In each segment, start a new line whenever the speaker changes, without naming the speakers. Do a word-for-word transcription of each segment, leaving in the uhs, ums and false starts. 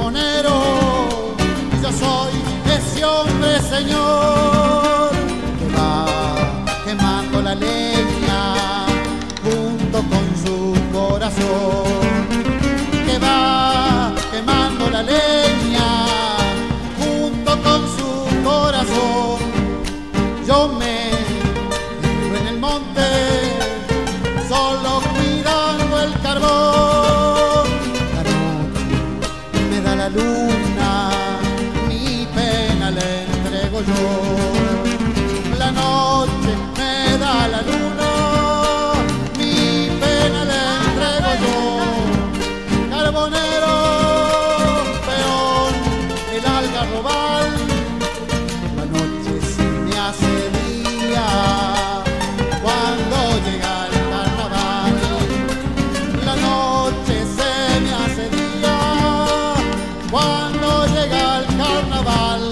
carbonero, y yo soy ese hombre, señor, que va quemando la leña junto con su corazón, que va quemando la leña junto con su corazón. Yo me vivo en el monte solo cuidando el carbón. La noche me da la luna, mi pena le entrego yo. La noche me da la luna, mi pena le entrego yo. Carbonero, peón, el algarrobal, la noche se me hace día cuando llega el carnaval. La noche se me hace día cuando llega el carnaval.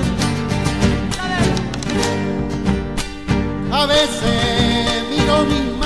A veces miro mi